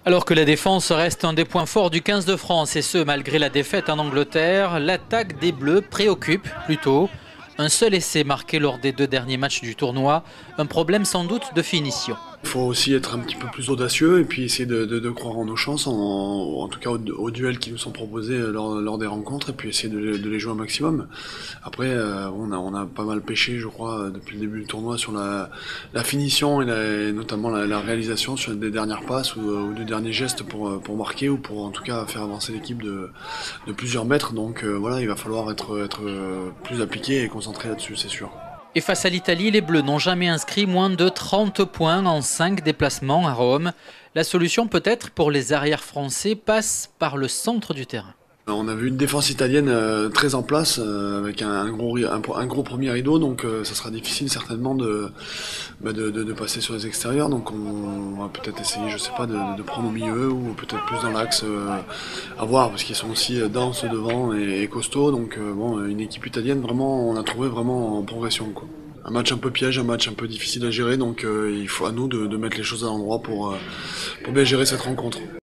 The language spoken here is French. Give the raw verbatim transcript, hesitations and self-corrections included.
Alors que la défense reste un des points forts du quinze de France, et ce malgré la défaite en Angleterre, l'attaque des Bleus préoccupe plutôt. Un seul essai marqué lors des deux derniers matchs du tournoi, un problème sans doute de finition. Il faut aussi être un petit peu plus audacieux et puis essayer de, de, de croire en nos chances, en, en tout cas aux, aux duels qui nous sont proposés lors, lors des rencontres, et puis essayer de, de les jouer au maximum. Après, euh, on, a, on a pas mal pêché, je crois, depuis le début du tournoi sur la, la finition et, la, et notamment la, la réalisation sur des dernières passes ou, ou des derniers gestes pour, pour marquer ou pour en tout cas faire avancer l'équipe de, de plusieurs mètres. Donc euh, voilà, il va falloir être, être plus appliqué et concentré là-dessus, c'est sûr. Et face à l'Italie, les Bleus n'ont jamais inscrit moins de trente points en cinq déplacements à Rome. La solution peut-être pour les arrières français passe par le centre du terrain. On a vu une défense italienne euh, très en place euh, avec un, un, gros, un, un gros premier rideau, donc euh, ça sera difficile certainement de, bah de, de, de passer sur les extérieurs. Donc on, on va peut-être essayer, je sais pas, de, de prendre au milieu ou peut-être plus dans l'axe euh, à voir, parce qu'ils sont aussi denses devant et, et costauds. Donc euh, bon, une équipe italienne vraiment, on a trouvé vraiment en progression, quoi. Un match un peu piège, un match un peu difficile à gérer, donc euh, il faut à nous de, de mettre les choses à l'endroit pour, euh, pour bien gérer cette rencontre.